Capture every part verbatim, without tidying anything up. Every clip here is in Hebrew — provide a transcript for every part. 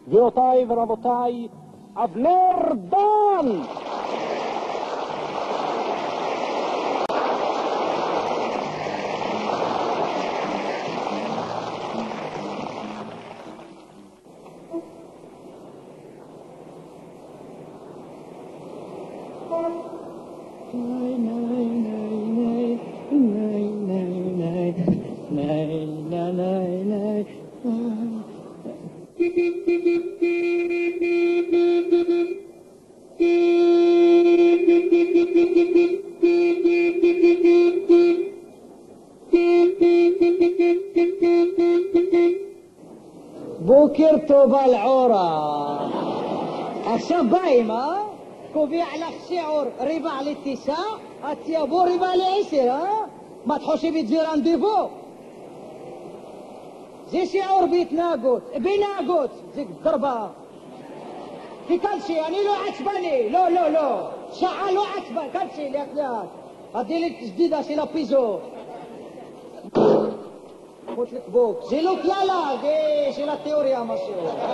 גבירותיי ורבותיי, אבנר דן! בוקר טוב על עורה. עכשיו באים, אה? קובע לך שיעור רבע לתשע, את יבוא רבע לעשר, אה? מה תחושבת זה רנדבו? זה שיעור בהתנהגות, בנהגות, זה דרבה. תקלשי, אני לא עצבני, לא, לא, לא. שעה לא עצבני, קלשי, לאט לאט. הדלת שדידה של הפיזו. חוץ לקבוק, זה לא כללה, זה של התיאוריה משהו.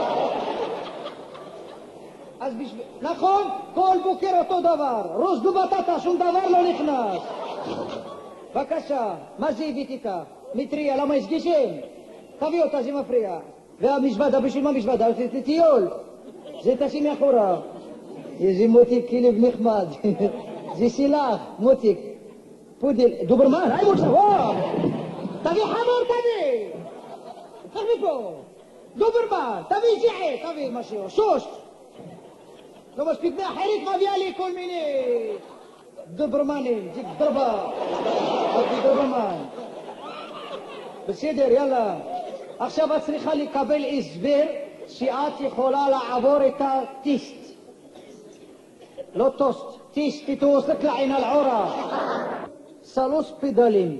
אז בשביל... נכון, כל בוקר אותו דבר, ראש בבטטה, שום דבר לא נכנס. בבקשה, מה זה הביא איתה? מטריה, למה יש גשם? תביא אותה, זה מפריע. והמזוודה, בשביל מה מזוודה? זה טיול. זה תשים מאחורה. איזה מותיק, כלב נחמד. זה שלך, מותיק. פודל, דוברמן, היי מוצא, וואו! תביא חמור, תביא! תביא פה! דוברמן, תביא ג'יחי, תביא משהו, שוש! לא מספיק מאחרת מביאה לי כל מיני דוברמנים, זה דרבה. תביא דוברמן. בסדר, יאללה. עכשיו את צריכה לקבל הסבר שאת יכולה לעבור את הטיסט. לא טוסט, טיסט, תתווסק לעין על עורה. סלוס פדלים.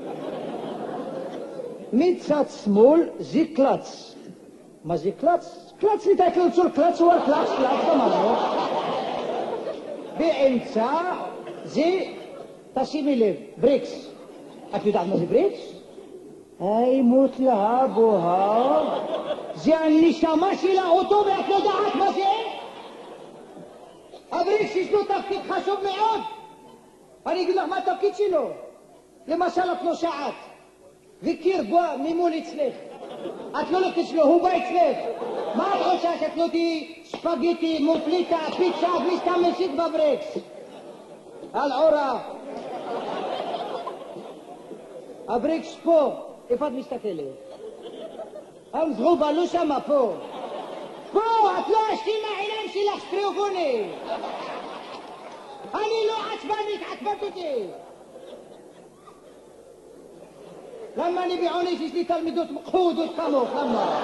מצד שמאל זה קלץ. מה זה קלץ? קלץ נתק לצור קלץ הוא קלץ, קלץ גמרנו. באמצע זה, תשימי לב, בריקס. את יודעת מה זה בריקס? היי מות לה בוהר. זה הנשמה של האוטו ואת לא יודעת מה זה? הבריקס יש לו תפקיד חשוב מאוד. אני אגיד לך מה התפקיד שלו. למשל את נוסעת. וקיר בוא ממול אצלך. את לא לוקחת שלו, הוא בא אצלך. מה את חושבת שאת לא תהי ספגטי, מופליטה, פיצה, מסתמשת בברקס? על עורה. הברקס פה. איפה את מסתכלת? המזרובה לא שמה פה. פה, את לא אשתי מהעיניים שלך סטריאופוני. אני לא עצבנית, עצבנת אותי. למה אני בעונש יש לי תלמידות חודות כמוך, למה?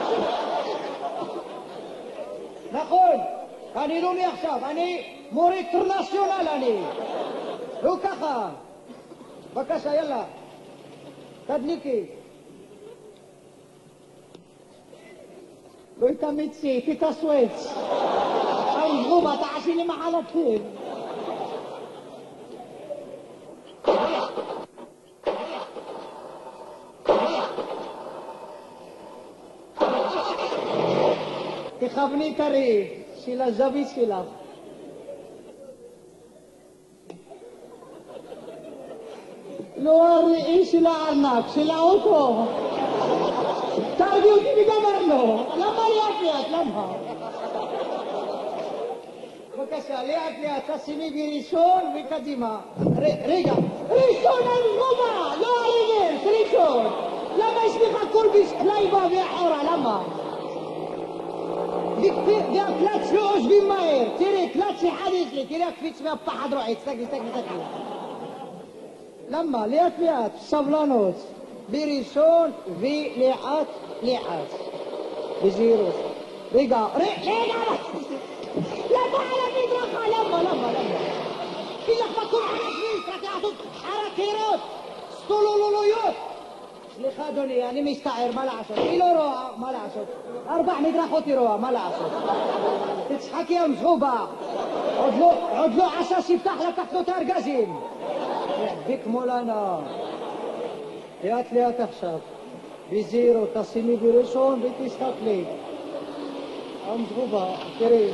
נכון, אני לא מעכשיו, אני מורה אינטרנציונל אני. לא ככה. בבקשה, יאללה. תדליקי. לא תמיצי, תתסווץ. המזרובה, תעשי לי מחלתים. תכווני את הראי של הזווית שלך. לא הראי של הארנק, של האוטו. תרדי אותי וגמרנו. למה לאט לאט? למה? בבקשה, לאט לאט, תשימי בראשון וקדימה. רגע, ראשון על גובה, לא הרגל, ראשון. למה יש לך כל בשקלייבה ואחורה? למה? והקלץ לא עושבים מהר. תראי, קלץ אחד יש לי, תראי הקפיץ מהפחד רועץ. תסתכלי, תסתכלי, תסתכלי. למה? לאט לאט, סבלנות. בראשון ולאט לאט. בזהירות. רגע, רגע, למה על המדרכה? למה, למה, למה? כי לך מקום על הכביש, רק לעשות חרקירות, סטולולולויות. סליחה אדוני, אני מסתער, מה לעשות? היא לא רואה, מה לעשות? ארבע מדרכות היא רואה, מה לעשות? תצחקי המזרובה. עוד לא, עוד לא עשה שיפתח לקחת לו את הארגזים. יחביק מולנה. לאט לאט עכשיו. בזהירות, תשימי בראשון ותסתכלי. مزغوبة كريم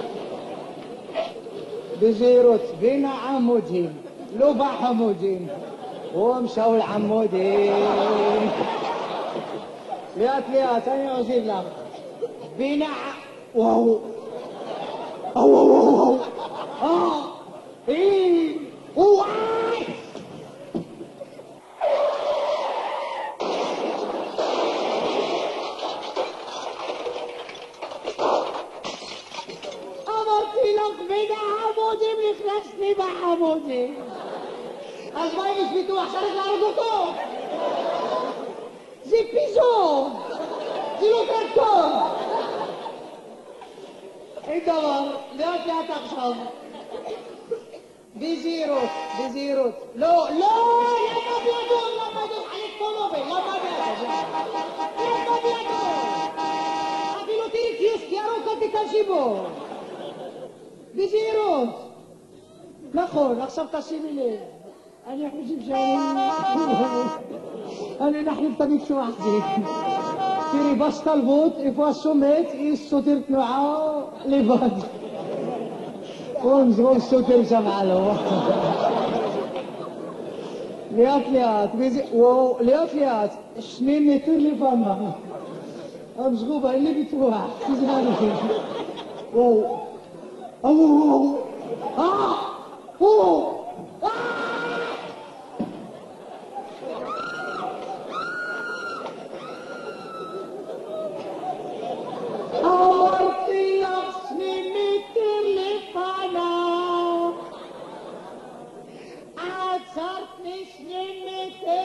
بزيروت بين عمودين لوبا حمودين ومشاو العمودين ليات ليات أنا أعزيب لك بين ع... واو أو واو واو آه إيه واي أمرتي لك بين عمودي بيخلصني بحمودي أزماي مش بيتوح شارك لارجوكو زي بيزو زي لو تراكتور عندما لا لا تخشى بزيروت بزيروت لا لا لما بيدور لما يدور عليك طلبي لما بيدور لما بيدور أبي لو تيري كيس كيارو كنت تجيبه بزيروت نخو نخسب تسيبي أنا حجيب جاي أنا نحن طبيب شو وحدي تيري باش طلبوت إفوا سوميت إيسو تيرت نوعا لباد ونزغل سو تيرجع معلو ليات ليات بيزي واو ليات ليات شنين متر لي فما أمزغوبة اللي بتروح تزغاني واو أو واو آه واو عصرتني سنين متر